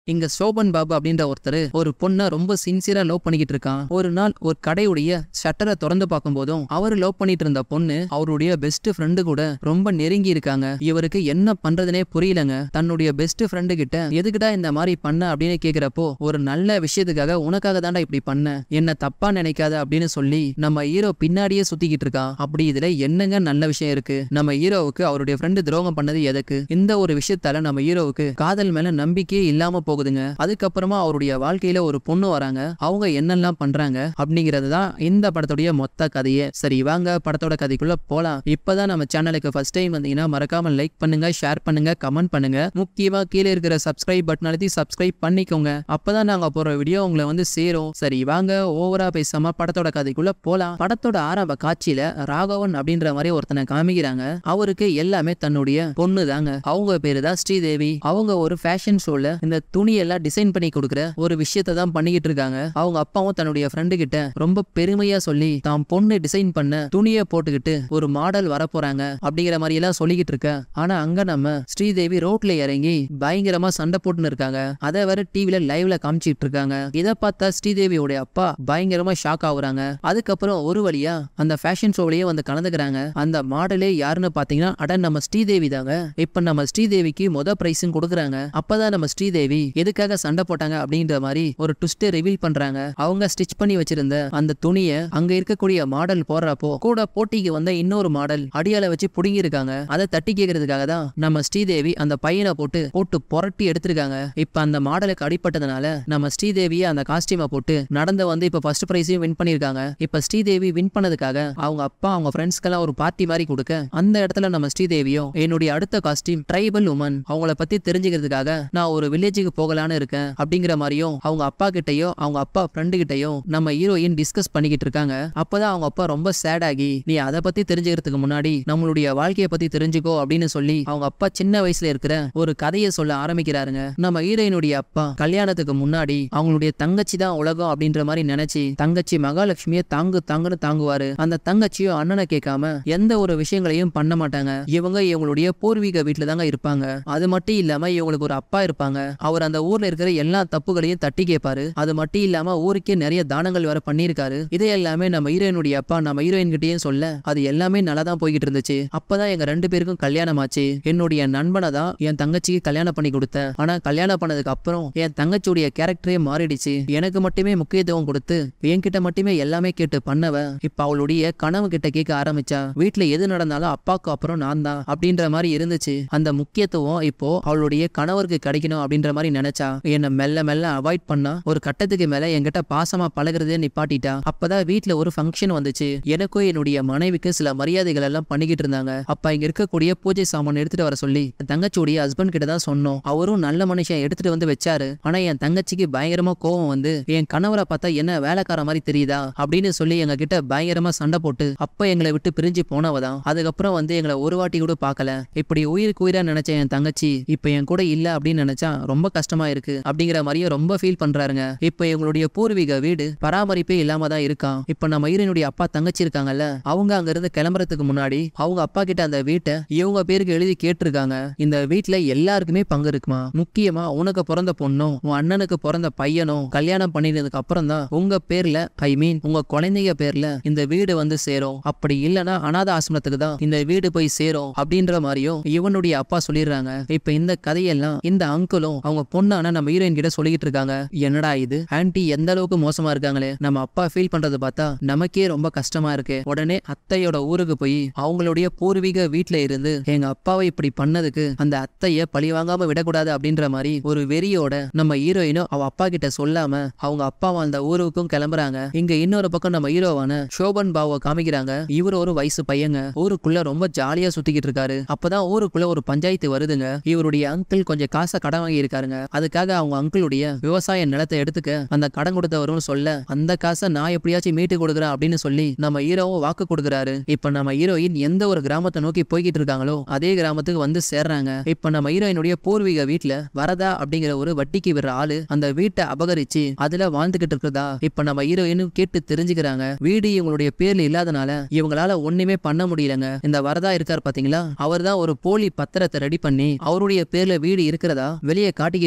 இங்க சோபன் பாபு அப்படின்ற ஒருத்தர் ஒரு பொண்ணை ரொம்ப சின்சியரா லவ் பண்ணிக்கிட்டு இருக்கான். ஒரு நாள் ஒரு கடையுடைய ஷட்டரை திறந்து பார்க்கும் போதும் அவர் லவ் பண்ணிட்டு இருந்த பொண்ணு அவருடைய பெஸ்ட் ஃப்ரெண்டு கூட ரொம்ப நெருங்கி இருக்காங்க. இவருக்கு என்ன பண்றதுனே புரியலங்க. தன்னுடைய பெஸ்ட் ஃப்ரெண்டு கிட்ட எதுக்குடா இந்த மாதிரி பண்ண அப்படின்னு கேக்குறப்போ, ஒரு நல்ல விஷயத்துக்காக உனக்காக தாண்டா இப்படி பண்ண, என்ன தப்பா நினைக்காத அப்படின்னு சொல்லி நம்ம ஹீரோ பின்னாடியே சுத்திக்கிட்டு இருக்கான். அப்படி இதுல என்னங்க நல்ல விஷயம் இருக்கு? நம்ம ஹீரோவுக்கு அவருடைய ஃப்ரெண்டு துரோகம் பண்ணது எதுக்கு? இந்த ஒரு விஷயத்தால நம்ம ஹீரோவுக்கு காதல் மேல நம்பிக்கையே இல்லாம போகுதுங்க. அதுக்கப்புறமா அவருடைய வாழ்க்கையில ஒரு பொண்ணு வராங்க. அவங்க என்னெல்லாம் பண்றாங்க அப்படிங்கிறது தான் இந்த படத்துடைய மொத்த கதையே. சரி வாங்க படத்தோட கதைக்குள்ள போலாம். இப்பதான் நம்ம சேனலுக்கு ஃபர்ஸ்ட் டைம் வந்தீங்கன்னா மறக்காம லைக் பண்ணுங்க, ஷேர் பண்ணுங்க, கமெண்ட் பண்ணுங்க. முக்கியமா கீழே இருக்கிற சப்ஸ்கிரைப் பட்டன் அழுத்தி சப்ஸ்கிரைப் பண்ணிக்கோங்க. அப்பதான் நாங்க போற வீடியோ உங்களை வந்து சேரும். சரி வாங்க ஓவரா பேசாம படத்தோட கதைக்குள்ள போலாம். படத்தோட ஆரம்ப காட்சியில ராகவன் அப்படின்ற மாதிரி ஒருத்தனை காமிக்கிறாங்க. அவருக்கு எல்லாமே தன்னுடைய பொண்ணு தாங்க. அவங்க பேரு தான் ஸ்ரீதேவி. அவங்க ஒரு ஃபேஷன் ஷோல இந்த துணியெல்லாம் டிசைன் பண்ணி கொடுக்குற ஒரு விஷயத்தை தான் பண்ணிக்கிட்டு இருக்காங்க. அவங்க அப்பாவும் தன்னுடைய ஃப்ரெண்டு கிட்ட ரொம்ப பெருமையா சொல்லி தான் பொண்ணு டிசைன் பண்ண துணியை போட்டுக்கிட்டு ஒரு மாடல் வரப்போறாங்க அப்படிங்கிற மாதிரி எல்லாம் சொல்லிக்கிட்டு இருக்க. ஆனா அங்க நம்ம ஸ்ரீதேவி ரோட்ல இறங்கி பயங்கரமா சண்டை போட்டுன்னு இருக்காங்க. அதை வேற டிவில லைவ்ல காமிச்சிட்டு இருக்காங்க. இதை பார்த்தா ஸ்ரீதேவியோட அப்பா பயங்கரமா ஷாக் ஆகுறாங்க. அதுக்கப்புறம் ஒரு வழியா அந்த ஃபேஷன் ஷோவிலேயே வந்து கலந்துக்கிறாங்க. அந்த மாடலே யாருன்னு பாத்தீங்கன்னா அட நம்ம ஸ்ரீதேவி தாங்க. இப்ப நம்ம ஸ்ரீதேவிக்கு பிரைஸும் கொடுக்குறாங்க. அப்பதான் நம்ம ஸ்ரீதேவி எதுக்காக சண்டை போட்டாங்க அப்படின்ற மாதிரி ஒரு ட்விஸ்ட் ரிவீல் பண்றாங்க. அவங்க ஸ்டிச் பண்ணி வச்சிருந்த அந்த துணியை அங்க இருக்கக்கூடிய மாடல் போடுறப்போ கூட போட்டிக்கு வந்த இன்னொரு மாடல் அடியால வச்சு புடுங்கி இருக்காங்க. அதை தட்டி கேட்கறதுக்காக தான் நம்ம ஸ்ரீதேவி அந்த பையனை போட்டு புரட்டி எடுத்திருக்காங்க. இப்ப அந்த மாடலுக்கு அடிப்பட்டதுனால நம்ம ஸ்ரீதேவியை அந்த காஸ்டியூமை போட்டு நடந்து வந்து இப்ப ஃபர்ஸ்ட் பிரைஸையும் வின் பண்ணிருக்காங்க. இப்ப ஸ்ரீதேவி வின் பண்ணதுக்காக அவங்க அப்பா அவங்க ஃப்ரெண்ட்ஸ்க்கெல்லாம் ஒரு பார்ட்டி மாதிரி கொடுக்க அந்த இடத்துல நம்ம ஸ்ரீதேவியும் என்னுடைய அடுத்த காஸ்டியூம் ட்ரைபல் உமன் அவங்கள பத்தி தெரிஞ்சுக்கிறதுக்காக நான் ஒரு வில்லேஜுக்கு போகலான்னு இருக்கேன் அப்படிங்கிற மாதிரியும் அவங்க அப்பா கிட்டயோ அவங்க அப்பா ஃப்ரெண்டு கிட்டயோ நம்ம ஹீரோயின் டிஸ்கஸ் பண்ணிக்கிட்டு இருக்காங்க. அப்பதான் அவங்க அப்பா ரொம்ப சேட் ஆகி நீ அதை பத்தி தெரிஞ்சுக்கிறதுக்கு முன்னாடி நம்மளுடைய வாழ்க்கையை பத்தி தெரிஞ்சுக்கோ அப்படின்னு சொல்லி அவங்க அப்பா சின்ன வயசுல இருக்கிற ஒரு கதையை சொல்ல ஆரம்பிக்கிறாருங்க. நம்ம ஹீரோயினுடைய அப்பா கல்யாணத்துக்கு முன்னாடி அவங்களுடைய தங்கச்சி தான் உலகம் அப்படின்ற மாதிரி நினைச்சு தங்கச்சி மகாலட்சுமியை தாங்குன்னு தாங்குவாரு. அந்த தங்கச்சியோ அண்ணனை கேட்காம எந்த ஒரு விஷயங்களையும் பண்ண மாட்டாங்க. இவங்க இவங்களுடைய பூர்வீக வீட்டுல தாங்க இருப்பாங்க. அது மட்டும் இல்லாம இவங்களுக்கு ஒரு அப்பா இருப்பாங்க. அவர் அந்த ஊர்ல இருக்கிற எல்லா தப்புகளையும் தட்டி கேட்பாரு. அது மட்டும் இல்லாம ஊருக்கே நிறைய தானங்கள் வேற பண்ணிருக்காரு. இதை எல்லாமே நம்ம ஹீரோயினுடைய அப்பா நம்ம ஹீரோயின் கிட்டேயும் சொல்ல அது எல்லாமே நல்லா தான் போய்கிட்டு இருந்துச்சு. அப்பதான் எங்க ரெண்டு பேருக்கும் கல்யாணம் ஆச்சு. என்னுடைய நண்பனை தான் என் தங்கச்சிக்கு கல்யாணம் பண்ணி கொடுத்தேன். ஆனா கல்யாணம் பண்ணதுக்கு அப்புறம் என் தங்கச்சியுடைய கேரக்டரே மாறிடுச்சு. எனக்கு மட்டுமே முக்கியத்துவம் கொடுத்து என்கிட்ட மட்டுமே எல்லாமே கேட்டு பண்ணவ இப்ப அவளுடைய கனவு கிட்ட கேட்க ஆரம்பிச்சா. வீட்டுல எது நடந்தாலும் அப்பாவுக்கு அப்புறம் நான் தான் அப்படின்ற மாதிரி இருந்துச்சு. அந்த முக்கியத்துவம் இப்போ அவளுடைய கணவருக்கு கிடைக்கணும் அப்படின்ற மாதிரி நினைச்சா. என்ன மெல்ல மெல்ல அவாய்ட் பண்ணா. ஒரு கட்டத்துக்கு மேல என்கிட்ட பாசமா பழகிறதே நிப்பாட்டிட்டா. அப்பதான் வீட்டுல ஒரு ஃபங்க்ஷன் வந்துச்சு. எனக்கும் என்னுடைய மனைவிக்கு சில மரியாதைகள் எல்லாம் பண்ணிக்கிட்டு இருந்தாங்க. அப்ப இங்க இருக்கக்கூடிய பூஜை சாமான் எடுத்துட்டு வர சொல்லி தங்கச்சியுடைய ஹஸ்பண்ட் கிட்ட தான் சொன்னோம். அவரும் நல்ல மனுஷன் எடுத்துட்டு வந்து வச்சாரு. ஆனா என் தங்கச்சிக்கு பயங்கரமா கோவம் வந்து என் கணவரை பார்த்தா என்ன வேலைக்கார மாதிரி தெரியுதா அப்படின்னு சொல்லி எங்க கிட்ட பயங்கரமா சண்டை போட்டு அப்ப எங்களை விட்டு பிரிஞ்சு போனவதான். அதுக்கப்புறம் வந்து எங்களை ஒரு வாட்டி கூட பார்க்கல. இப்படி உயிருக்கு உயிரா நினைச்ச என் தங்கச்சி இப்ப என் கூட இல்ல அப்படின்னு நினைச்சா ரொம்ப கஷ்டமா இருக்கு அப்படிங்கிற மாதிரியே ரொம்ப ஃபீல் பண்றாருங்க. இப்ப எங்களுடைய பூர்வீக வீடு பராமரிப்பே இல்லாம தான் இருக்கான். இப்ப நம்ம ஹீரோயினுடைய அப்பா தங்கச்சி இருக்காங்கல்ல, அவங்க அங்க இருந்து கிளம்புறதுக்கு முன்னாடி அவங்க அப்பா கிட்ட அந்த வீட்டை இவங்க பேருக்கு எழுதி கேட்டிருக்காங்க. இந்த வீட்டுல எல்லாருக்குமே பங்கு இருக்குமா, முக்கியமா உனக்கு பிறந்த பொண்ணும் உன் அண்ணனுக்கு பிறந்த பையனும் கல்யாணம் பண்ணினதுக்கு அப்புறம் தான் உங்க பேர்ல உங்க குழந்தைங்க பேர்ல இந்த வீடு வந்து சேரும். அப்படி இல்லனா அநாத ஆசிரமத்துக்கு தான் இந்த வீடு போய் சேரும் அப்படின்ற மாதிரியும் இவனுடைய அப்பா சொல்லிடுறாங்க. இப்ப இந்த கதையெல்லாம் இந்த அங்கிளும் அவங்க பொண்ணான நம்ம ஹீரோயின் கிட்ட சொல்லிட்டு இருக்காங்க. என்னடா இது ஆன்ட்டி எந்த அளவுக்கு மோசமா இருக்காங்களே, நம்ம அப்பா ஃபீல் பண்றது பார்த்தா நமக்கே ரொம்ப கஷ்டமா இருக்கு. உடனே அத்தையோட ஊருக்கு போய் அவங்களுடைய பூர்வீக வீட்டுல இருந்து எங்க அப்பாவை இப்படி பண்ணதுக்கு அந்த அத்தைய பழி வாங்காம விடக்கூடாது அப்படின்ற மாதிரி ஒரு வெறியோட நம்ம ஹீரோயினும் அவ அப்பா கிட்ட சொல்லாம அவங்க அப்பா அந்த ஊருக்கும் கிளம்புறாங்க. இங்க இன்னொரு பக்கம் நம்ம ஹீரோவான சோபன் பாவை காமிக்கிறாங்க. இவர் ஒரு வயசு பையங்க. ஊருக்குள்ள ரொம்ப ஜாலியா சுத்திக்கிட்டு இருக்காரு. அப்பதான் ஊருக்குள்ள ஒரு பஞ்சாயத்து வருதுங்க. இவருடைய அங்கிள் கொஞ்சம் காசை கடன் வாங்கி இருக்காருங்க. அதுக்காக அவங்க அங்கிளுடைய விவசாய நிலத்தை எடுத்துக்க அந்த கடன் கொடுத்தவரும் சொல்ல அந்த காசை நான் எப்படியாச்சும் மீட்டு கொடுக்குறேன் அப்படின்னு சொல்லி நம்ம ஹீரோவும் வாக்கு கொடுக்குறாரு. இப்ப நம்ம ஹீரோயின் எந்த ஒரு கிராமத்தை நோக்கி போய்கிட்டு இருக்காங்களோ அதே கிராமத்துக்கு வந்து சேர்றாங்க. இப்ப நம்ம ஹீரோயினுடைய பூர்வீக வீட்டுல வரதா அப்படிங்கிற ஒரு வட்டிக்கு விடுற ஆளு அந்த வீட்டை அபகரிச்சு அதுல வாழ்ந்துகிட்டு இருக்கிறதா இப்ப நம்ம ஹீரோயினும் கேட்டு தெரிஞ்சுக்கிறாங்க. வீடு இவங்களுடைய பேர்ல இல்லாதனால இவங்களால ஒண்ணுமே பண்ண முடியலங்க. இந்த வரதா இருக்கார் பாத்தீங்களா, அவர் தான் ஒரு போலி பத்திரத்தை ரெடி பண்ணி அவருடைய பேர்ல வீடு இருக்கிறதா வெளியே காட்டிக்கிட்டு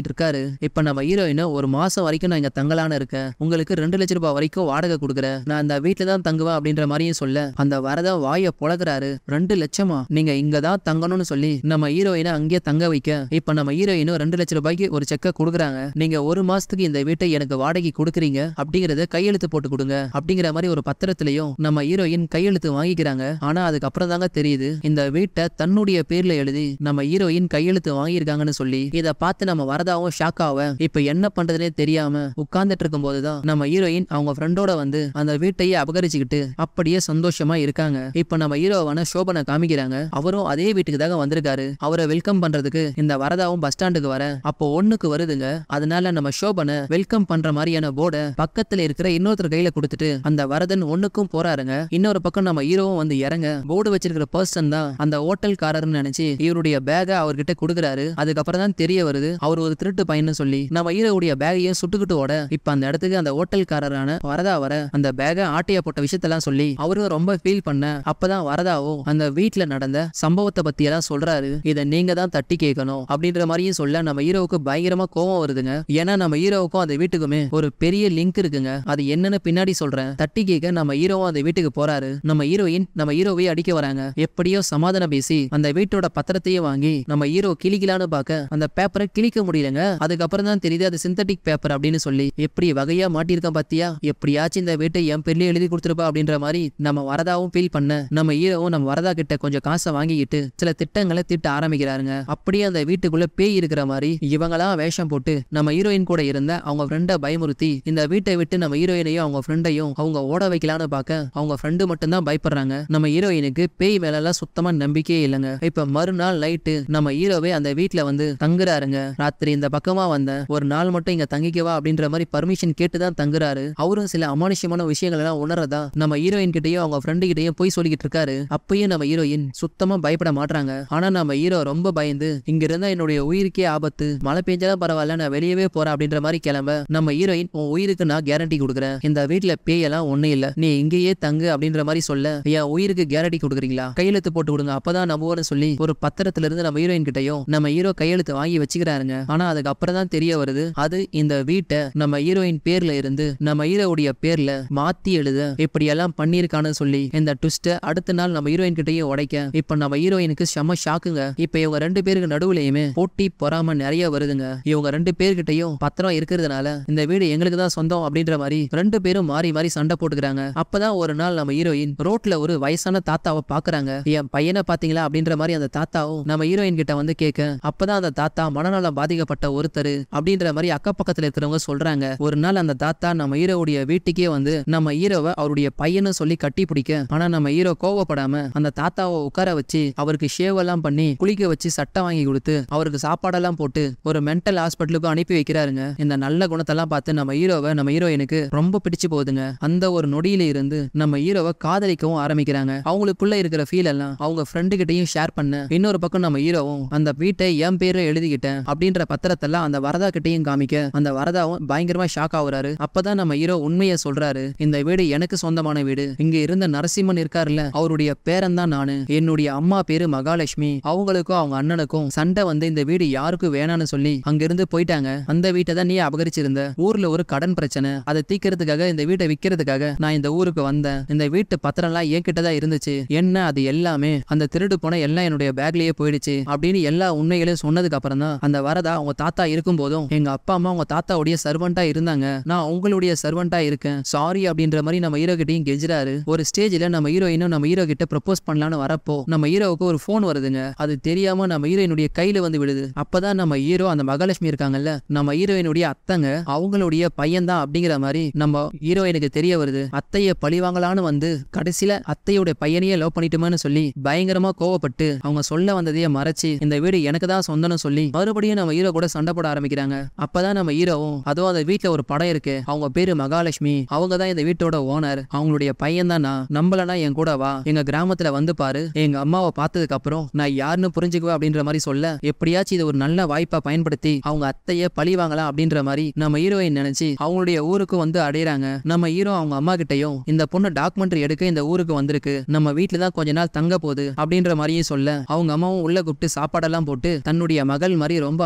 பண்ணிட்டு இருக்காரு. இப்ப நம்ம ஹீரோயின் ஒரு மாசம் வரைக்கும் நான் இங்க தங்கலான்னு இருக்கேன், உங்களுக்கு 2 லட்சம் ரூபாய் வரைக்கும் வாடகை கொடுக்குறேன், நான் அந்த வீட்டுல தான் தங்குவேன் அப்படின்ற மாதிரியும் சொல்ல அந்த வரதா வாய பொளக்குறாரு. 2 லட்சமா, நீங்க இங்க தான் தங்கணும்னு சொல்லி நம்ம ஹீரோயினை அங்கேயே தங்க வைக்க இப்ப நம்ம ஹீரோயினும் 2 லட்சம் ரூபாய்க்கு ஒரு செக்கை கொடுக்குறாங்க. நீங்க ஒரு மாசத்துக்கு இந்த வீட்டை எனக்கு வாடகை கொடுக்குறீங்க அப்படிங்கறத கையெழுத்து போட்டு கொடுங்க அப்படிங்கிற மாதிரி ஒரு பத்திரத்திலையும் நம்ம ஹீரோயின் கையெழுத்து வாங்கிக்கிறாங்க. ஆனா அதுக்கப்புறம் தாங்க தெரியுது இந்த வீட்டை தன்னுடைய பேர்ல எழுதி நம்ம ஹீரோயின் கையெழுத்து வாங்கியிருக்காங்கன்னு சொல்லி. இதை பார்த்து நம்ம வரதாவும் ஷாக் ஆவ இப்ப என்ன பண்றதுனே தெரியாம உட்கார்ந்துட்டு இருக்கும் போதுதான் நம்ம ஹீரோயின் அவங்க ஃப்ரெண்டோட வந்து அந்த வீட்டையே அபகரிச்சுக்கிட்டு அப்படியே சந்தோஷமா இருக்காங்க. இப்ப நம்ம ஹீரோவான சோபனை காமிக்கிறாங்க. அவரும் அதே வீட்டுக்கு தாங்க வந்திருக்காரு. அவரை வெல்கம் பண்றதுக்கு இந்த வரதாவும் பஸ் ஸ்டாண்டுக்கு வர அப்போ ஒண்ணுக்கு வருதுங்க. அதனால நம்ம சோபனை வெல்கம் பண்ற மாதிரியான போர்டை பக்கத்துல இருக்கிற இன்னொருத்தர் கையில கொடுத்துட்டு அந்த வரதன் ஒண்ணுக்கும் போறாருங்க. இன்னொரு பக்கம் நம்ம ஹீரோவும் வந்து இறங்க போர்டு வச்சிருக்கிற பர்சன் தான் அந்த ஹோட்டல்காரர்னு நினைச்சு இவருடைய பேக அவர்கிட்ட கொடுக்குறாரு. அதுக்கப்புறம் தான் தெரிய வருது அவர் ஒரு திருட்டு பையன்னு சொல்லி. நம்ம ஹீரோவுடைய பேகையும் சுட்டுக்கிட்டு ஓட இப்ப அந்த இடத்துக்கு அந்த ஹோட்டல்காரரான வரதா வர அந்த பேக ஆட்டைய போட்ட விஷயத்தெல்லாம் சொல்லி அவரும் ரொம்ப ஃபீல் பண்ண அப்பதான் வரதாவும் அந்த வீட்டுல நடந்த சம்பவத்தை பத்தி எல்லாம் சொல்றாரு. இதை நீங்க தான் தட்டி கேட்கணும் அப்படின்ற மாதிரியும் சொல்ல நம்ம ஹீரோவுக்கு பயங்கரமா கோவம் வருதுங்க. ஏன்னா நம்ம ஹீரோவுக்கும் அந்த வீட்டுக்குமே ஒரு பெரிய லிங்க் இருக்குங்க. அது என்னன்னு பின்னாடி சொல்றேன். தட்டி கேட்க நம்ம ஹீரோவும் அந்த வீட்டுக்கு போறாரு. நம்ம ஹீரோயின் நம்ம ஹீரோவை அடிக்க வராங்க. எப்படியோ சமாதானம் பேசி அந்த வீட்டோட பத்திரத்தையும் வாங்கி நம்ம ஹீரோ கிளிக்கலான்னு பார்க்க அந்த பேப்பரை கிழிக்க முடியலங்க. அதுக்கப்புறம் தான் தெரியுது அது சிந்தட்டிக் பேப்பர் அப்படின்னு சொல்லி. எப்படி வகையா மாட்டிருக்கான் பாத்தியா, எப்படியாச்சும் இந்த வீட்டை என் பேர்லயே எழுதி கொடுத்துருப்பா அப்படின்ற மாதிரி நம்ம வரதாவும் ஃபீல் பண்ண நம்ம ஹீரோவும் நம்ம வரதா கிட்ட கொஞ்சம் காசை வாங்கிக்கிட்டு சில திட்டங்களை திட்ட ஆரம்பிக்கிறாருங்க. அப்படியே அந்த வீட்டுக்குள்ள பேய் இருக்கிற மாதிரி இவங்களாம் வேஷம் போட்டு நம்ம ஹீரோயின் கூட இருந்த அவங்க ஃப்ரெண்டை பயமுறுத்தி இந்த வீட்டை விட்டு நம்ம ஹீரோயினையும் அவங்க ஃப்ரெண்டையும் அவங்க ஓட வைக்கலான்னு பார்க்க அவங்க ஃப்ரெண்டு மட்டும் தான் பயப்படுறாங்க. நம்ம ஹீரோயினுக்கு பேய் மேலெல்லாம் சுத்தமா நம்பிக்கையே இல்லைங்க. இப்ப மறுநாள் நைட்டு நம்ம ஹீரோவே அந்த வீட்டுல வந்து தங்குறாருங்க. ராத்திரி இந்த பக்கமா வந்த ஒரு நாள் மட்டும் இங்க தங்கிக்கவா அப்படின்ற மாதிரி பர்மிஷன் கேட்டுதான் தங்குறாரு. அவரும் சில அமானுஷ்யமான விஷயங்கள் எல்லாம் உணரதா நம்ம ஹீரோயின் கிட்டயும் அவங்க ஃப்ரெண்டு கிட்டயும் போய் சொல்லிக்கிட்டு இருக்காரு. அப்பயும் நம்ம ஹீரோயின் சுத்தமா பயப்பட மாட்டாங்க. ஆனா நம்ம ஹீரோ ரொம்ப பயந்து இங்க இருந்தா என்னுடைய உயிருக்கே ஆபத்து, மழை பெஞ்சாலும் பரவாயில்ல நான் வெளியவே போறேன் அப்படின்ற மாதிரி கிளம்ப நம்ம ஹீரோயின் உன் உயிருக்கு நான் கேரண்டி கொடுக்குறேன், இந்த வீட்டுல பேயெல்லாம் ஒண்ணு இல்ல, நீ இங்கேயே தங்கு அப்படின்ற மாதிரி சொல்ல என் உயிருக்கு கேரண்டி கொடுக்குறீங்களா, கையெழுத்து போட்டு கொடுங்க அப்பதான் நம்புவோம்னு சொல்லி ஒரு பத்திரத்துல இருந்து நம்ம ஹீரோயின் கிட்டையும் நம்ம ஹீரோ கையெழுத்து வாங்கி வச்சுக்கிறாருங்க. ஆனா அதுக்கு அப்புறம் தான் தெரிய வருது அது இந்த வீட்டை நம்ம ஹீரோயின் பேர்ல இருந்து நம்ம ஹீரோவுடைய பேர்ல மாத்தி எழுத இப்படி எல்லாம் பண்ணிருக்கான்னு சொல்லி இந்த ட்விஸ்ட அடுத்த நாள் நம்ம ஹீரோயின் கிட்டையும் உடைக்க இப்ப நம்ம ஹீரோயினுக்கு செம ஷாக்குங்க. இப்ப இவங்க 2 பேருக்கு நடுவுலயுமே போட்டி பொறாம நிறைய வருதுங்க. இவங்க 2 பேர்கிட்டையும் பத்திரம் இருக்கிறதுனால இந்த வீடு எங்களுக்கு தான் சொந்தம் அப்படின்ற மாதிரி 2 பேரும் மாறி மாறி சண்டை போட்டுக்கிறாங்க. அப்பதான் ஒரு நாள் நம்ம ஹீரோயின் ரோட்ல ஒரு வயசான தாத்தாவை பாக்குறாங்க. என் பையனை பாத்தீங்களா அப்படின்ற மாதிரி அந்த தாத்தாவும் நம்ம ஹீரோயின் கிட்ட வந்து கேட்க அப்பதான் அந்த தாத்தா மனநலம் பாதிக்கப்பட்ட ஒருத்தர் அப்படின்ற மாதிரி அக்கப்பக்கத்துல இருக்கிறவங்க சொல்றாங்க. ஒரு நாள் அந்த தாத்தா நம்ம ஹீரோவுடைய வீட்டுக்கே வந்து நம்ம ஹீரோவை அவருடைய பையன்னு சொல்லி கட்டி பிடிக்க ஆனா நம்ம ஹீரோ கோவப்படாம அந்த தாத்தாவை உட்கார வச்சு அவருக்கு ஷேவ் எல்லாம் பண்ணி குளிக்க வச்சு சட்டை வாங்கி கொடுத்து அவருக்கு சாப்பாடெல்லாம் போட்டு ஒரு மென்டல் ஹாஸ்பிட்டலுக்கு அனுப்பி வைக்கிறாருங்க. இந்த நல்ல குணத்தெல்லாம் பார்த்து நம்ம ஹீரோவை நம்ம ஹீரோயினுக்கு ரொம்ப பிடிச்சு போகுதுங்க. அந்த ஒரு நொடியில இருந்து நம்ம ஹீரோவை காதலிக்கவும் ஆரம்பிக்கிறாங்க. அவங்களுக்குள்ள இருக்கிற ஃபீல் எல்லாம் அவங்க ஃப்ரெண்டு கிட்டையும் ஷேர் பண்ண இன்னொரு பக்கம் நம்ம ஹீரோவும் அந்த வீட்டை என் பேரை எழுதிக்கிட்டேன் அப்படின்ற பத்திரத்தெல்லாம் அந்த வரதா கிட்டையும் காமிக்க அந்த வரதாவும் பயங்கரமா ஷாக் ஆகுறாரு. அப்பதான் நம்ம ஹீரோ உண்மையை சொல்றாரு. இந்த வீடு எனக்கு சொந்தமான வீடு, இங்க இருந்த நரசிம்மன் இருக்காருல்ல அவருடைய பேரன் தான் நானு, என்னுடைய அம்மா பேரு மகாலட்சுமி, அவங்களுக்கும் அவங்க அண்ணனுக்கும் சண்டை வந்து இந்த வீடு யாருக்கும் வேணான்னு சொல்லி அங்கிருந்து போயிட்டாங்க. அந்த வீட்டை தான் நீ அபகரிச்சிருந்த, ஊர்ல ஒரு கடன் பிரச்சனை அதை தீக்கிறதுக்காக இந்த வீட்டை விக்கிறதுக்காக நான் இந்த ஊருக்கு வந்தேன், இந்த வீட்டு பத்திரம் எல்லாம் என்கிட்டதான் இருந்துச்சு, என்ன அது எல்லாமே அந்த திருடு போன எல்லாம் என்னுடைய பேக்லயே போயிடுச்சு அப்படின்னு எல்லா உண்மைகளையும் சொன்னதுக்கு அப்புறம் தான் அந்த வரதா அவங்க தாத்தா இருக்கும் போதும் எங்க அப்பா அம்மா அவங்க தாத்தாவுடைய சர்வெண்டா இருந்தாங்க, நான் உங்களுடைய சர்வெண்டா இருக்கேன் சாரி அப்படின்ற மாதிரி நம்ம ஹீரோ கிட்டையும் கெஞ்சுறாரு. ஒரு ஸ்டேஜ்ல நம்ம ஹீரோயினும் நம்ம ஹீரோ கிட்ட ப்ரப்போஸ் பண்ணலான்னு வரப்போ நம்ம ஹீரோவுக்கு ஒரு போன் வருதுங்க. அது தெரியாம நம்ம ஹீரோயினுடைய கையில வந்து விடுது. அப்பதான் நம்ம ஹீரோ அந்த மகாலட்சுமி இருக்காங்கல்ல நம்ம ஹீரோயினுடைய அத்தைங்க அவங்களுடைய பையன் தான் அப்படிங்கிற மாதிரி நம்ம ஹீரோயினுக்கு தெரிய வருது. அத்தைய பழிவாங்கலான்னு வந்து கடைசியில அத்தையோட பையனையே லவ் பண்ணிட்டுமேன்னு சொல்லி பயங்கரமா கோவப்பட்டு அவங்க சொல்ல வந்ததையே மறைச்சு இந்த வீடு எனக்கு தான் சொந்தம்னு சொல்லி மறுபடியும் நம்ம ஹீரோ கூட சண்டை போட ஆரம்பிக்கிறாங்க. அப்பதான் நம்ம ஹீரோவும் அதுவும் அந்த வீட்டுல ஒரு படம் இருக்கு, அவங்க பேரு மகாலட்சுமி, அவங்க தான் இந்த வீட்டோட ஓனர், அவங்களுடைய பையன் தான் நான், நம்பலனா என் கூட வா, எங்க கிராமத்துல வந்து பாரு, எங்க அம்மாவை பார்த்ததுக்கு அப்புறம் நான் யாருன்னு புரிஞ்சுக்குவேன் அப்படின்ற மாதிரி சொல்ல எப்படியாச்சும் இது ஒரு நல்ல வாய்ப்பா பயன்படுத்தி அவங்க அத்தைய பழி வாங்கலாம் அப்படின்ற மாதிரி நம்ம ஹீரோயின் நினைச்சு அவங்களுடைய ஊருக்கு வந்து அடையிறாங்க. நம்ம ஹீரோ அவங்க அம்மா கிட்டையும் இந்த பொண்ணு டாக்குமெண்ட்ரி எடுக்க இந்த ஊருக்கு வந்திருக்கு, நம்ம வீட்டுல தான் கொஞ்ச நாள் தங்க போகுது அப்படின்ற மாதிரியும் சொல்ல அவங்க அம்மாவும் உள்ள கூப்பிட்டு சாப்பாடெல்லாம் போட்டு தன்னுடைய மகள் மாதிரி ரொம்ப அன்பா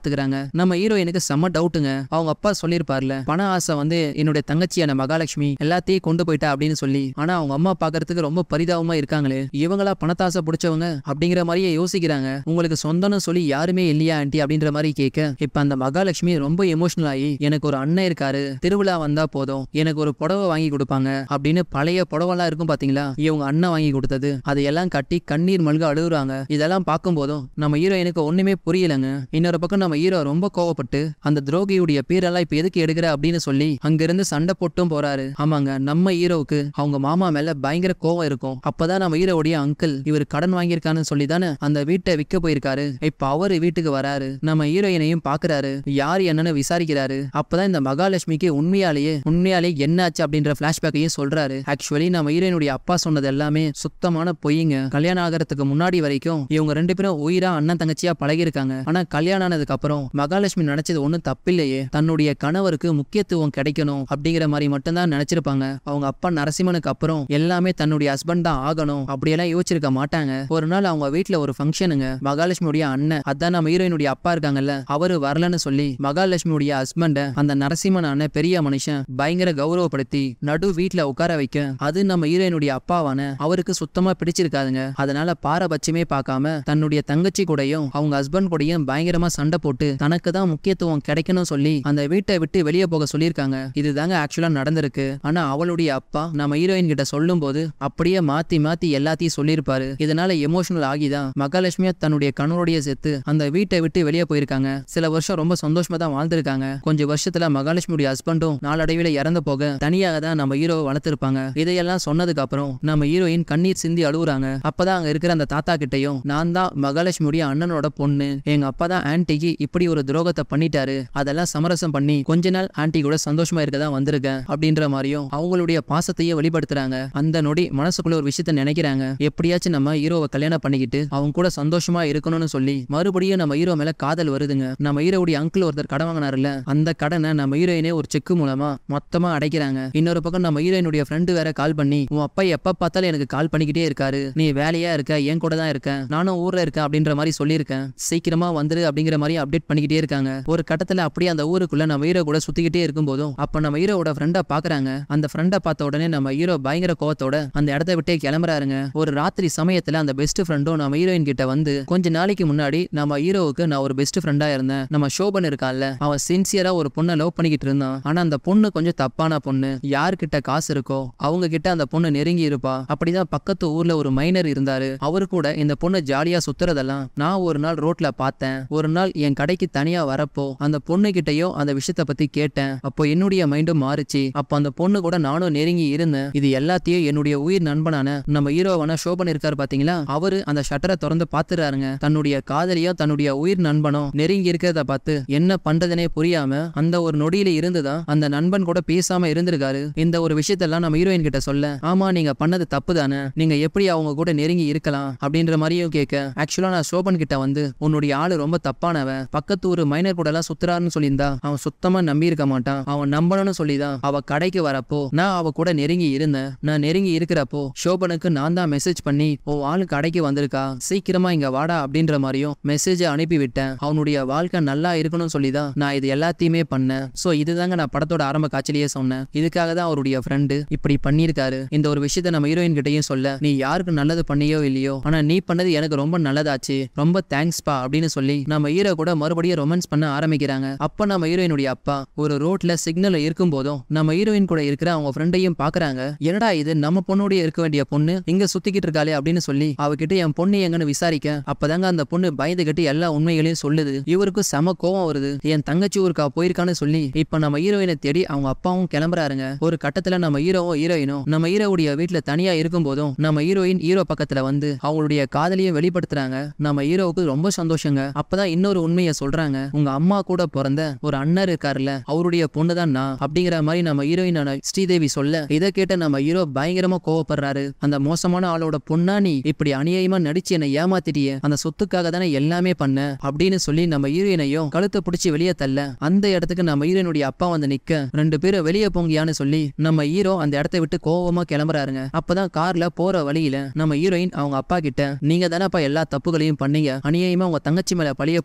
பாத்துக்கிறாங்க. நம்ம ஹீரோயினுக்கு செம்ம டவுட்டுங்க. அவங்க அப்பா சொல்லிருப்பார்ல, பண ஆசை வந்து என்னுடைய தங்கச்சியான மகாலட்சுமி எல்லாத்தையும் கொண்டு போயிட்டா அப்படின்னு சொல்லி. ஆனா அவங்க அம்மா பாக்குறதுக்கு ரொம்ப பரிதாபமா இருக்காங்களே, இவங்களா பணத்தாசை பிடிச்சவங்க அப்படிங்கிற மாதிரியே யோசிக்கிறாங்க. உங்களுக்கு சொந்தம்னு சொல்லி யாருமே இல்லையா ஆண்டி அப்படின்ற மாதிரி கேட்க, இப்ப அந்த மகாலட்சுமி ரொம்ப எமோஷனல் ஆகி, எனக்கு ஒரு அண்ணன் இருக்காரு, திருவிழா வந்தா போதும் எனக்கு ஒரு புடவை வாங்கி கொடுப்பாங்க அப்படின்னு பழைய புடவெல்லாம் இருக்கும் பாத்தீங்களா, இவங்க அண்ணன் வாங்கி கொடுத்தது, அதையெல்லாம் கட்டி கண்ணீர் மல்க அழுகுறாங்க. இதெல்லாம் பார்க்கும் போதும் நம்ம ஹீரோயினுக்கு ஒண்ணுமே புரியலங்க. இன்னொரு பக்கம் நம்ம ஹீரோ ரொம்ப கோவப்பட்டு அந்த துரோகியுடைய பேரெல்லாம் இப்ப எதுக்கு எடுக்கிற அப்படின்னு சொல்லி அங்கிருந்து சண்டை போட்டும் போறாரு. ஆமாங்க, நம்ம ஹீரோவுக்கு அவங்க மாமா மேல பயங்கர கோவம் இருக்கும். அப்பதான் நம்ம ஹீரோவுடைய அங்கிள் இவர் கடன் வாங்கியிருக்கான்னு சொல்லி தானே அந்த வீட்டை விற்க போயிருக்காரு. இப்ப அவரு வீட்டுக்கு வராரு, நம்ம ஹீரோயினையும் பாக்குறாரு, யார் என்னன்னு விசாரிக்கிறாரு. அப்பதான் இந்த மகாலட்சுமிக்கு உண்மையாலேயே என்னாச்சு அப்படின்ற பிளாஷ்பேக்கையும் சொல்றாரு. ஆக்சுவலி நம்ம ஹீரோயினுடைய அப்பா சொன்னது எல்லாமே சுத்தமான பொய்ங்க. கல்யாணம் ஆகிறதுக்கு முன்னாடி வரைக்கும் இவங்க ரெண்டு பேரும் உயிரா அண்ணன் தங்கச்சியா பழகி இருக்காங்க. ஆனா கல்யாணம் ஆனதுக்கு அப்புறம் மகாலட்சுமி நினைச்சது ஒண்ணும் தப்பில்லையே, தன்னுடைய கணவருக்கு முக்கியத்துவம் கிடைக்கணும் அப்படிங்கிற மாதிரி மட்டும்தான் நினைச்சிருப்பாங்க. அவங்க அப்பா நரசிம்மனுக்கு அப்புறம் எல்லாமே தன்னுடைய ஹஸ்பண்ட் தான் ஆகணும் அப்படியெல்லாம் யோசிச்சிருக்க மாட்டாங்க. ஒரு நாள் அவங்க வீட்டுல ஒரு ஃபங்க்ஷனுங்க. மகாலட்சுமியுடைய அண்ணன், அதான் நம்ம ஹீரோயினுடைய அப்பா இருக்காங்கல்ல, அவரு வரலன்னு சொல்லி மகாலட்சுமியுடைய ஹஸ்பண்ட அந்த நரசிம்மன் அண்ணன் பெரிய மனுஷன் பயங்கர கௌரவப்படுத்தி நடு வீட்டுல உட்கார வைக்க, அது நம்ம ஹீரோயினுடைய அப்பாவான அவருக்கு சுத்தமா பிடிச்சிருக்காதுங்க. அதனால பாரபட்சமே பார்க்காம தன்னுடைய தங்கச்சி கூடயும் அவங்க ஹஸ்பண்ட் கூடயும் பயங்கரமா சண்டை போட்டு தனக்கு தான் முக்கியத்துவம் கிடைக்கணும் சொல்லி அந்த வீட்டை விட்டு வெளியே போக சொல்லியிருக்காங்க. இதுதாங்க ஆக்சுவலா நடந்திருக்கு. ஆனா அவளுடைய அப்பா நம்ம ஹீரோயின் கிட்ட சொல்லும் போது அப்படியே மாத்தி மாத்தி எல்லாத்தையும் சொல்லியிருப்பாரு. இதனால எமோஷனல் ஆகிதான் மகாலட்சுமியா தன்னுடைய கணவருடைய சேர்த்து அந்த வீட்டை விட்டு வெளியே போயிருக்காங்க. சில வருஷம் ரொம்ப சந்தோஷமா தான் வாழ்ந்திருக்காங்க. கொஞ்சம் வருஷத்துல மகாலட்சுமியுடைய ஹஸ்பண்டும் நாளடைவில் இறந்து போக தனியாக தான் நம்ம ஹீரோவை வளர்த்திருப்பாங்க. இதையெல்லாம் சொன்னதுக்கு அப்புறம் நம்ம ஹீரோயின் கண்ணீர் சிந்தி அழுகுறாங்க. அப்பதான் அங்க இருக்கிற அந்த தாத்தா கிட்டையும், நான் தான் மகாலட்சுமியுடைய அண்ணனோட பொண்ணு, எங்க அப்பா தான் ஆன்டிக்கு இப்படி ஒரு துரோகத்தை பண்ணிட்டாரு, அதெல்லாம் சமரசம் பண்ணி கொஞ்ச நாள் ஆன்டி கூட சந்தோஷமா இருக்கதான் வந்திருக்கேன் அப்படின்ற மாதிரியும் அவங்களுடைய பாசத்தையே வெளிப்படுத்துறாங்க. அந்த நொடி மனசுக்குள்ள ஒரு விஷயத்த நினைக்கிறாங்க, எப்படியாச்சும் நம்ம ஹீரோவை கல்யாணம் பண்ணிக்கிட்டு அவங்க கூட சந்தோஷமா இருக்கணும்னு சொல்லி மறுபடியும் நம்ம ஹீரோ மேல காதல் வருதுங்க. நம்ம ஹீரோவுடைய அங்கிள் ஒருத்தர் கடன் வாங்கினாருல, அந்த கடனை நம்ம ஹீரோயினே ஒரு செக் மூலமா மொத்தமா அடைக்கிறாங்க. இன்னொரு பக்கம் நம்ம ஹீரோயினுடைய ஃப்ரெண்டு வேற கால் பண்ணி, உன் அப்பா எப்ப பார்த்தாலும் எனக்கு கால் பண்ணிக்கிட்டே இருக்காரு, நீ வேலையா இருக்க, என் கூட தான் இருக்கேன், நானும் ஊர்ல இருக்கேன் அப்படின்ற மாதிரி சொல்லியிருக்கேன், சீக்கிரமா வந்துரு அப்படிங்கிற மாதிரி அப்டேட் பண்ணிக்கிட்டே இருக்காங்க. ஒரு கட்டத்துல அப்படியே அந்த ஊருக்குள்ள நம்ம ஹீரோ கூட சுத்திக்கிட்டே இருக்கும் போதும் அப்ப நம்ம ஹீரோவோட ஃப்ரெண்டை பாக்குறாங்க. அந்த ஃப்ரெண்டை பார்த்த உடனே நம்ம ஹீரோ பயங்கர கோவத்தோட அந்த இடத்த விட்டே கிளம்புறாருங்க. ஒரு ராத்திரி சமயத்துல அந்த பெஸ்ட் ஃப்ரெண்டும் நம்ம ஹீரோயின் கிட்ட வந்து, கொஞ்ச நாளைக்கு முன்னாடி நம்ம ஹீரோவுக்கு நான் ஒரு பெஸ்ட் ஃப்ரெண்டா இருந்தேன், நம்ம ஷோபன் இருக்கான்ல, அவன் சின்சியரா ஒரு பொண்ணை லவ் பண்ணிக்கிட்டு இருந்தான், ஆனா அந்த பொண்ணு கொஞ்சம் தப்பான பொண்ணு, யார்கிட்ட காசு இருக்கோ அவங்க கிட்ட அந்த பொண்ணு நெருங்கி இருப்பா. அப்படிதான் பக்கத்து ஊர்ல ஒரு மைனர் இருந்தாரு, அவரு கூட இந்த பொண்ணு ஜாலியா சுத்துறதெல்லாம் நான் ஒரு நாள் ரோட்ல பார்த்தேன். ஒரு நாள் என் கடைக்கு தனியா வரப்போ அந்த பொண்ணு கிட்டயோ அந்த விஷயத்த பத்தி கேட்டேன். அப்போ என்னுடைய மைண்டும் மாறுச்சு. அப்போ அந்த பொண்ணு கூட நானும் நெருங்கி இருந்தேன். இது எல்லாத்தையும் என்னுடைய உயிர் நண்பனான நம்ம ஹீரோவான ஷோபன் இருக்காரு பாத்தீங்களா, அவரு அந்த ஷட்டரை திறந்து பாத்துறாருங்க. தன்னுடைய காதலியோ தன்னுடைய உயிர் நண்பனோ நெருங்கி இருக்கிறத பார்த்து என்ன பண்றதுனே புரியாம அந்த ஒரு நொடியில இருந்துதான் அந்த நண்பன் கூட பேசாம இருந்திருக்காரு. இந்த ஒரு விஷயத்தெல்லாம் நம்ம ஹீரோயின் கிட்ட சொல்ல, ஆமா நீங்க பண்ணது தப்பு தானே, நீங்க எப்படி அவங்க கூட நெருங்கி இருக்கலாம் அப்படின்ற மாதிரியும் கேட்க, ஆக்சுவலா நான் ஷோபன் கிட்ட வந்து உன்னுடைய ஆளு ரொம்ப தப்பானவன், பக்கத்து ஒரு மைனர் கூட எல்லாம் சுத்துறாருன்னு சொல்லியிருந்தா அவன் சுத்தமா நம்பி இருக்க மாட்டான், அவன் நம்பணும்னு சொல்லிதான் அவ கடைக்கு வரப்போ நான் அவ கூட நெருங்கி இருந்தேன். நான் நெருங்கி இருக்கிறப்போ ஷோபனுக்கு நான் தான் மெசேஜ் பண்ணி, ஓ ஆளு கடைக்கு வந்திருக்கா, சீக்கிரமா இங்க வாடா அப்படின்ற மாதிரியும் மெசேஜ் அனுப்பி விட்டேன். அவனுடைய வாழ்க்கை நல்லா இருக்கணும்னு சொல்லிதான் நான் இது எல்லாத்தையுமே பண்ணேன். சோ இதுதாங்க நான் படத்தோட ஆரம்ப காட்சிலேயே சொன்னேன். இதுக்காக தான் அவருடைய ஃப்ரெண்டு இப்படி பண்ணியிருக்காரு. இந்த ஒரு விஷயத்த நம்ம ஹீரோயின் கிட்டையும் சொல்ல, நீ யாருக்கு நல்லது பண்ணியோ இல்லையோ, ஆனா நீ பண்ணது எனக்கு ரொம்ப நல்லதாச்சு, ரொம்ப தேங்க்ஸ் பா அப்படின்னு சொல்லி நம்ம ஹீரோ கூட மறுபடியும் ரொமான்ஸ் பண்ண ஆரம்பிக்கிறாங்க. அப்ப நம்ம ஹீரோயினுடைய அப்பா ஒரு ரோட்ல சிக்னல் இருக்கும் போதும் நம்ம ஹீரோயின் கூட இருக்கிற அவங்க ஃப்ரெண்டையும் பாக்குறாங்க. என்னடா இது, நம்ம பொண்ணோட இருக்க வேண்டிய பொண்ணு இங்க சுத்திக்கிட்டு இருக்காளே அப்படின்னு சொல்லி அவகிட்ட என் பொண்ணு எங்கன்னு விசாரிக்க, அப்பதாங்க அந்த பொண்ணு பயந்து கட்டி எல்லா உண்மைகளையும் சொல்லுது. இவருக்கு செம கோவம் வருது, என் தங்கச்சி ஊருக்கா போயிருக்கான்னு சொல்லி இப்ப நம்ம ஹீரோயினை தேடி அவங்க அப்பாவும் கிளம்புறாருங்க. ஒரு கட்டத்துல நம்ம ஹீரோயினும் நம்ம ஹீரோவுடைய வீட்டுல தனியா இருக்கும் போதும் நம்ம ஹீரோயின் ஹீரோ பக்கத்துல வந்து அவங்களுடைய காதலியை வெளிப்படுத்துறாங்க. நம்ம ஹீரோவுக்கு ரொம்ப சந்தோஷங்க. அப்பதான் இன்னொரு உண்மையை சொல்றாங்க, உங்க அம்மா கூட பிறந்த ஒரு அண்ணர் இருக்காருல்ல, அவருடைய பொண்ணுதான் நான் அப்படிங்கிற மாதிரி நம்ம ஹீரோயினான ஸ்ரீதேவி சொல்ல, இதை கேட்ட நம்ம ஹீரோ பயங்கரமா கோவப்படுறாரு. அந்த மோசமான ஆளோட பொண்ணா நீ இப்படி அநியாயமா நடிச்சு என்னை ஏமாத்திட்டியே, அந்த சொத்துக்காக தானே எல்லாமே பண்ண அப்படின்னு சொல்லி நம்ம ஹீரோயினையும் கழுத்தை பிடிச்சி வெளியே தள்ள, அந்த இடத்துக்கு நம்ம ஹீரோயினுடைய அப்பா வந்து நிக்க, ரெண்டு பேரும் வெளியே போங்கியான்னு சொல்லி நம்ம ஹீரோ அந்த இடத்தை விட்டு கோவமா கிளம்புறாருங்க. அப்பதான் கார்ல போற வழியில நம்ம ஹீரோயின் அவங்க அப்பா கிட்ட, நீங்க தானப்பா எல்லா தப்புகளையும் பண்ணீங்க, அநியாயமா உங்க தங்கச்சி மேல பழிய போட்டீங்க,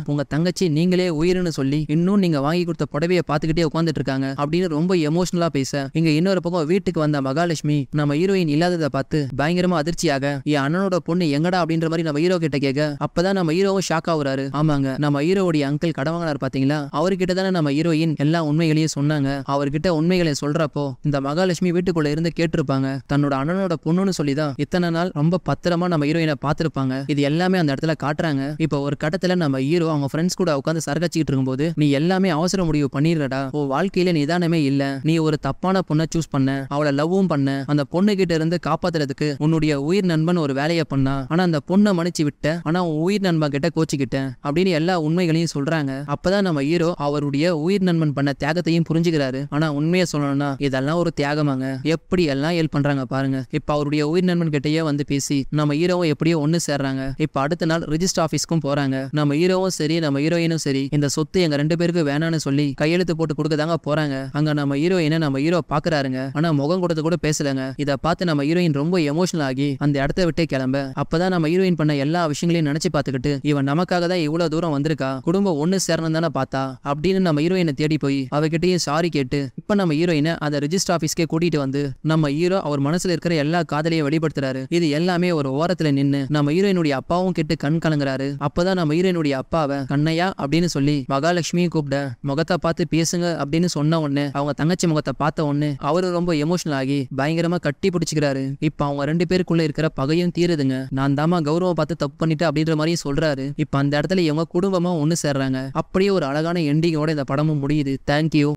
உங்க தங்கச்சி நீங்களே உயிர்னு சொல்லி இன்னும் நீங்க வாங்கி கொடுத்த புடவையை பார்த்துக்கிட்டே உட்காந்துட்டு இருக்காங்க அப்படின்னு ரொம்ப எமோஷனலா பேச, இங்க இன்னொரு பக்கம் வீட்டுக்கு வந்த மகாலட்சுமி நம்ம ஹீரோயின் இல்லாததை பார்த்து பயங்கரமா அதிர்ச்சியாக என் அண்ணனோட பொண்ணு எங்கடா அப்படின்ற மாதிரி நம்ம ஹீரோ கிட்ட கேட்க, அப்பதான் நம்ம ஹீரோவும் ஷாக் ஆகுறாரு. ஆமாங்க, நம்ம ஹீரோவுடைய அங்கிள் கடவாங்கனார் பாத்தீங்களா, அவர்கிட்ட தானே நம்ம ஹீரோயின் எல்லா உண்மைகளையும் சொன்னாங்க. அவர்கிட்ட உண்மைகளை சொல்றப்போ இந்த மகாலட்சுமி வீட்டுக்குள்ள இருந்து கேட்டிருப்பாங்க. தன்னோட அண்ணனோட பொண்ணுன்னு சொல்லிதான் இத்தனை நாள் ரொம்ப பத்திரமா நம்ம ஹீரோயினை பார்த்திருப்பாங்க. இது எல்லாமே அந்த இடத்துல காட்டுறாங்க. இப்ப ஒரு கட்டத்துல நம்ம ஹீரோ அவங்க ஃப்ரெண்ட்ஸ் கூட உட்காந்து சரகச்சிட்டு இருக்கும்போது, நீ எல்லாமே அவசர முடிவு பண்ணிடுறடா, உன் வாழ்க்கையில நிதானமே இல்ல, நீ ஒரு தப்பான பொண்ணை சூஸ் பண்ண, அவளை லவ்வும் பண்ண, அந்த பொண்ணு கிட்ட இருந்து காப்பாத்துறதுக்கு உன்னுடைய உயிர் நண்பன் ஒரு வேலையை பண்ணா, ஆனா அந்த பொண்ணை மன்னிச்சு விட்ட, ஆனா உன் உயிர் நண்பன் கிட்ட கோச்சிக்கிட்டேன் அப்படின்னு எல்லா உண்மைகளையும் சொல்றாங்க. அப்பதான் நம்ம ஹீரோ அவருடைய உயிர் நண்பன் பண்ண தியாகத்தையும் புரிஞ்சுக்கிறாரு. ஆனா உண்மையை சொல்லணும்னா இதெல்லாம் ஒரு தியாகமாங்க, எப்படி எல்லாம் ஹெல்ப் பண்றாங்க பாருங்க. இப்ப அவருடைய உயிர் நண்பன் கிட்டயே வந்து பேசி நம்ம ஹீரோவும் எப்படியோ ஒண்ணு சேர்றாங்க. இப்ப அடுத்த நாள் ரிஜிஸ்டர் ஆபீஸ்க்கும் போறாங்க. நம்ம ஹீரோவும் சரி நம்ம ஹீரோயினும் சரி இந்த சொத்து எங்க 2 பேருக்கு வேணான்னு சொல்லி கையெழுத்து போட்டு கொடுக்கதாங்க போறாங்க. அங்க நம்ம ஹீரோயினை நம்ம ஹீரோ பாக்குறாருங்க. ஆனா முகம் கொடுத்து கூட பேசலங்க. இத பார்த்து நம்ம ஹீரோயின் ரொம்ப எமோஷனல் ஆகி அந்த இடத்த விட்டு கிளம்ப, அப்பதான் நம்ம ஹீரோயின் பண்ண எல்லா விஷயங்களையும் நினைச்சு பார்த்துக்கிட்டு, இவன் நமக்காக தான் இவ்வளவு தூரம் வந்திருக்கா, குடும்பம் ஒண்ணு சேரணும் தானே பார்த்தா அப்படின்னு நம்ம ஹீரோயினை தேடி போய் அவகிட்டயும் சாரி கேட்டு, இப்ப நம்ம ஹீரோயினை அந்த ரிஜிஸ்டர் ஆபீஸ்க்கே கூட்டிட்டு வந்து நம்ம ஹீரோ அவர் மனசுல இருக்கிற எல்லா காதலையும் வெளிப்படுத்துறாரு. இது எல்லாமே ஒரு ஓரத்துல நின்னு நம்ம ஹீரோயினுடைய அப்பாவும் கேட்டு கண் கலங்குறாரு. அப்பதான் நம்ம ஹீரோயினுடைய அப்பாவை கண்ணையா அப்படின்னு சொல்லி மகாலட்சுமியும் கூப்பிட, முகத்தை பார்த்து பேசுங்க அப்படின்னு சொன்ன உடனே அவங்க தங்கச்சி முகத்தை பார்த்த உடனே அவரு ரொம்ப எமோஷனல் ஆகி பயங்கரமா கட்டி பிடிச்சிக்கிறாரு. இப்ப அவங்க 2 பேருக்குள்ள இருக்கிற பகையும் தீருதுங்க. நான் தாமா கௌரவம் பார்த்து தப்பு பண்ணிட்டு அப்படின்ற மாதிரி சொல்றாரு. இப்ப அந்த இடத்துல இவங்க குடும்பமா ஒண்ணு சேர்றாங்க. அப்படியே ஒரு அழகான எண்டிங்கோட இந்த படமும் முடியுது. தேங்க்யூ.